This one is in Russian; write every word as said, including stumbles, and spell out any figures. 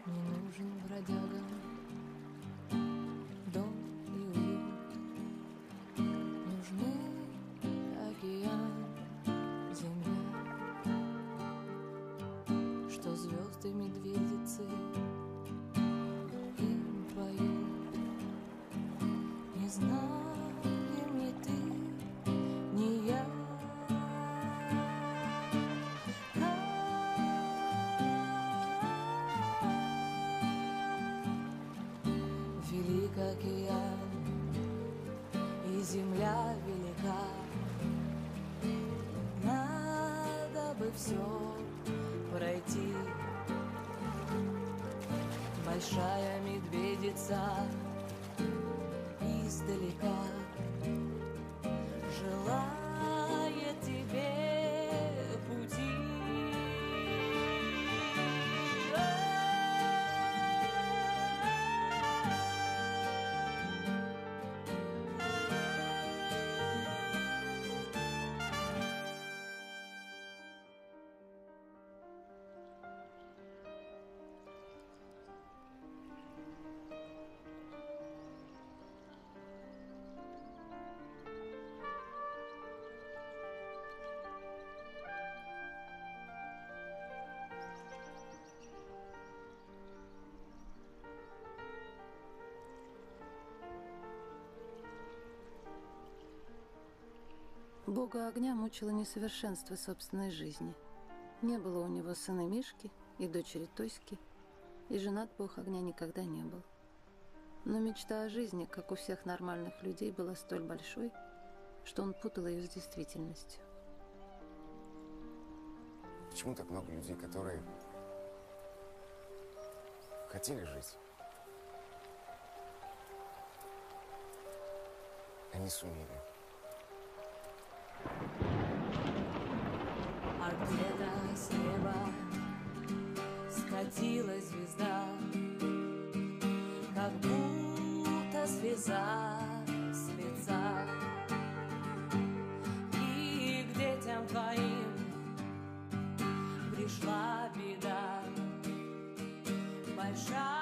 Не нужен бродягам дом и уют, нужны океан, земля, что звезды медведицы им поют. Не знаем ни ты, ни я, велик океан, и земля велика. Надо бы все пройти. Большая медведица издалека желает тебе пути. Бога огня мучило несовершенство собственной жизни. Не было у него сына Мишки и дочери Тоськи, и женат Бог огня никогда не был. Но мечта о жизни, как у всех нормальных людей, была столь большой, что он путал ее с действительностью. Почему так много людей, которые хотели жить, а не сумели? А где-то с неба скатилась звезда, как будто слеза с лица. И к детям твоим пришла беда большая.